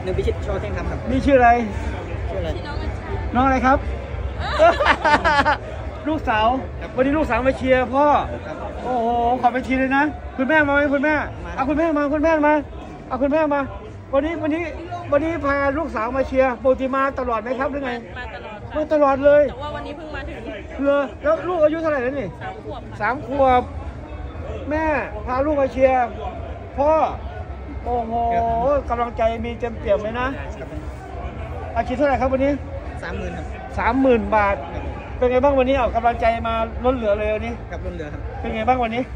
นึ่งพิชิตโชว์เท่งทำครับนี่ชื่ออะไรชื่ออะไรน้องอะไรครับ ลูกสาววันนี้ลูกสาวมาเชียร์พ่อโอ้โหขอไปเชียร์เลยนะคุณแม่มาไหมคุณแม่เอาคุณแม่มาคุณแม่มาเอาคุณแม่มาวันนี้พาลูกสาวมาเชียร์ปกติมาตลอดไหมครับหรือไงมาตลอดเลยแต่ว่าวันนี้เพิ่งมาถึงเลยแล้วลูกอายุเท่าไหร่แล้วนี่3 ขวบแม่พาลูกมาเชียร์พ่อโอ้โหกำลังใจมีเต็มเปี่ยมเลยนะอาชีพเท่าไหร่ครับวันนี้ 30,000 ครับ 30,000 บาทเป็นไงบ้างวันนี้เอากำลังใจมาล้นเหลือเลยวันนี้กับล้นเหลือครับเป็นไงบ้างวันนี้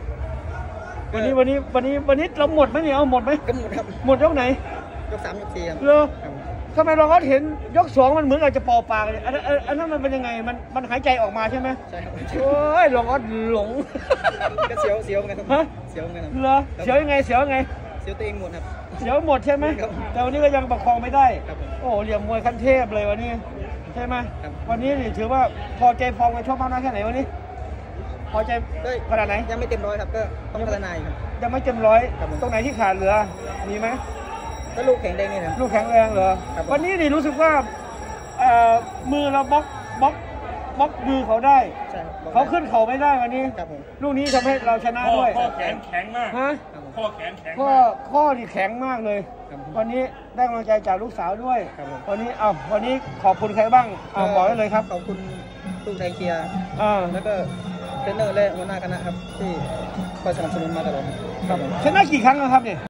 เราหมดไหมเนี่ยเอาหมดไหมก็หมดครับหมดยกไหนยก3ยก4ครับเลยทำไมเราก็เห็นยก2มันเหมือนอาจจะเป่าปากอันนั้นมันเป็นยังไงมันหายใจออกมาใช่ไหมใช่ครับโอ้ยเราก็หลงก็เสียวเหมือนกันครับฮะเสียวเหมือนกันเหรอเสียวยังไงเสียวตัวเองหมดครับเสียวหมดใช่ไหมแต่วันนี้ก็ยังประคองไม่ได้โอ้เหลี่ยมมวยขั้นเทพเลยวันนี้ใช่ไหมวันนี้ถือว่าพอใจฟอร์มกันชอบมากน้อยแค่ไหนวันนี้พอใจขนาดไหนยังไม่เต็มร้อยครับก็ต้องพัฒนาครับยังไม่เต็มร้อยตรงไหนที่ขาดเหลือมีไหมก็ลูกแข็งแรงนี่นะลูกแข็งแรงเหรอวันนี้นี่รู้สึกว่ามือเราบล็อกมือเขาได้เขาขึ้นเขาไม่ได้วันนี้ลูกนี้ทำให้เราชนะด้วยข้อแขนแข็งมากฮะข้อแขนแข็งข้อนี่แข็งมากเลยวันนี้ได้กำลังใจจากลูกสาวด้วยวันนี้ขอบคุณใครบ้างบอกได้เลยครับขอบคุณลูกแรงเชียร์แล้วก็เทรนเนอร์และหัวหน้าคณะครับที่คอยสนับสนุนมาตลอดชนะกี่ครั้งแล้วครับเนี่ย